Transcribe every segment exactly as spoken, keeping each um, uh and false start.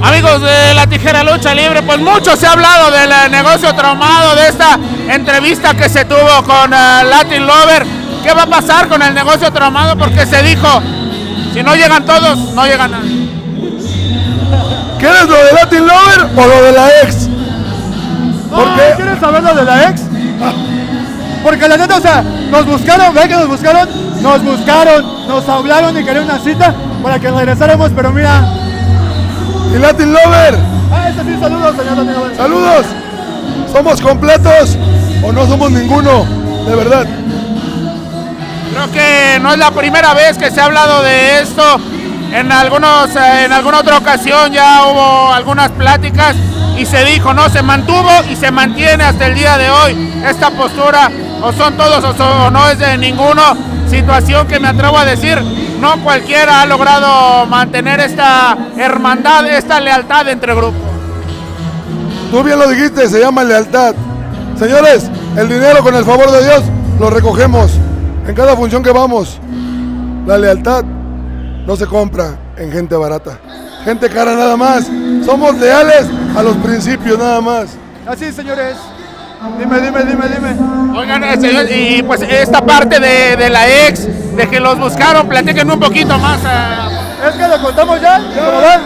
Amigos de La Tijera Lucha Libre, pues mucho se ha hablado del uh, negocio traumado, de esta entrevista que se tuvo con uh, Latin Lover. ¿Qué va a pasar con el negocio traumado? Porque se dijo, si no llegan todos, no llega nadie. ¿Quieres lo de Latin Lover o lo de la ex? ¿Por qué? ¿Quieres saber lo de la ex? Ah. Porque la neta, o sea, nos buscaron, ¿ven que nos buscaron? Nos buscaron, nos hablaron y querían una cita para que regresáramos, pero mira. ¿Y Latin Lover? Ah, eso sí, saludos, señor Latin Lover. Saludos. ¿Somos completos o no somos ninguno? De verdad. Creo que no es la primera vez que se ha hablado de esto. En, algunos, en alguna otra ocasión ya hubo algunas pláticas y se dijo, no, se mantuvo y se mantiene hasta el día de hoy esta postura, o son todos o, son, o no es de ninguno. Situación que me atrevo a decir, no cualquiera ha logrado mantener esta hermandad, esta lealtad entre grupos. Tú bien lo dijiste, se llama lealtad. Señores, el dinero con el favor de Dios lo recogemos en cada función que vamos. La lealtad no se compra en gente barata, gente cara nada más. Somos leales a los principios nada más. Así, señores. Dime, dime, dime, dime. Oigan, señor, y pues esta parte de, de la ex, de que los buscaron, platiquen un poquito más. Uh... Es que lo contamos ya, ¿cómo van?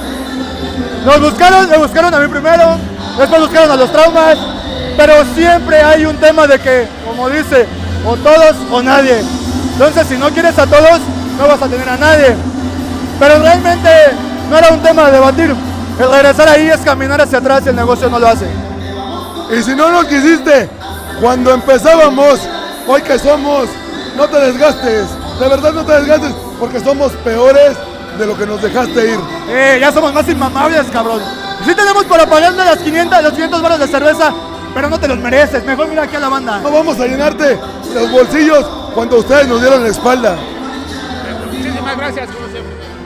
Nos buscaron, me buscaron a mí primero, después buscaron a los traumas, pero siempre hay un tema de que, como dice, o todos o nadie. Entonces, si no quieres a todos, no vas a tener a nadie. Pero realmente no era un tema de debatir. El regresar ahí es caminar hacia atrás y el negocio no lo hace. Y si no nos quisiste cuando empezábamos, hoy que somos, no te desgastes, de verdad no te desgastes, porque somos peores de lo que nos dejaste ir. Eh, ya somos más inmamables, cabrón. Sí tenemos para pagarle las quinientas, los quinientos baros de cerveza, pero no te los mereces, mejor mira aquí a la banda. No vamos a llenarte los bolsillos cuando ustedes nos dieron la espalda. Muchísimas gracias, como siempre.